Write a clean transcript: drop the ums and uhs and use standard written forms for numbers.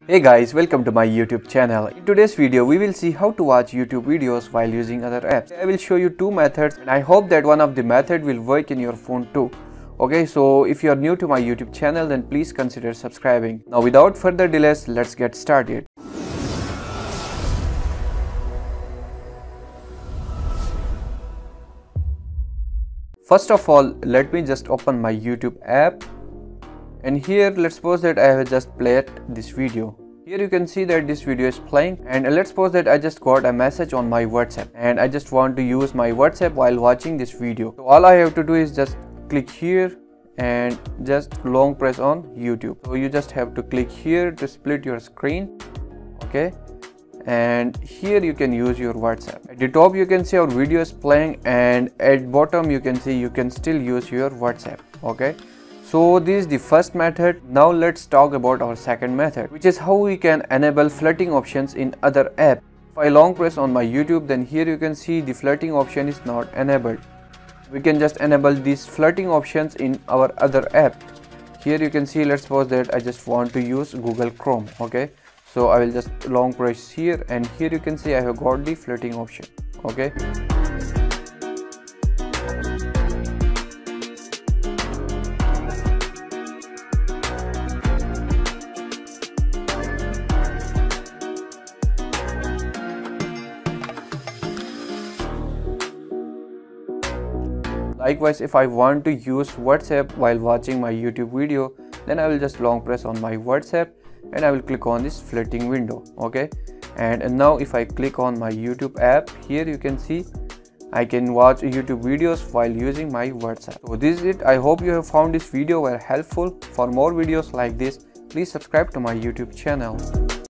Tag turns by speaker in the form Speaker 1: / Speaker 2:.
Speaker 1: Hey guys, welcome to my YouTube channel. In today's video, we will see how to watch YouTube videos while using other apps. I will show you two methods and I hope that one of the method will work in your phone too. Okay, so if you are new to my YouTube channel, then please consider subscribing. Now without further delays, let's get started. First of all, let me just open my YouTube app. And here let's suppose that I have just played this video. Here you can see that this video is playing, and let's suppose that I just got a message on my WhatsApp and I just want to use my WhatsApp while watching this video. So all I have to do is just click here and just long press on YouTube. So you just have to click here to split your screen. Okay, and here you can use your WhatsApp. At the top you can see our video is playing, and at bottom you can see you can still use your WhatsApp. Okay, so this is the first method. Now let's talk about our second method, which is how we can enable flirting options in other apps. If I long press on my YouTube, then here you can see the flirting option is not enabled. We can just enable these flirting options in our other app. Here you can see, let's suppose that I just want to use Google Chrome. Okay, so I will just long press here, and here you can see I have got the flirting option. Okay, likewise, if I want to use WhatsApp while watching my YouTube video, then I will just long press on my WhatsApp and I will click on this flirting window. Okay, and now if I click on my YouTube app, here you can see I can watch YouTube videos while using my WhatsApp. So this is it. I hope you have found this video very helpful. For more videos like this, please subscribe to my YouTube channel.